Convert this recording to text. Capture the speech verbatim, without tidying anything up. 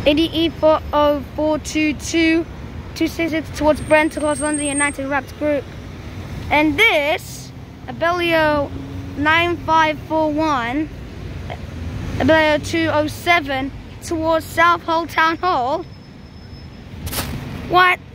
A D E four oh four two two, two sixty-six towards Brent, towards London United Raps Group. And this, Abellio nine five four one, Abellio two oh seven towards Southall Town Hall. What?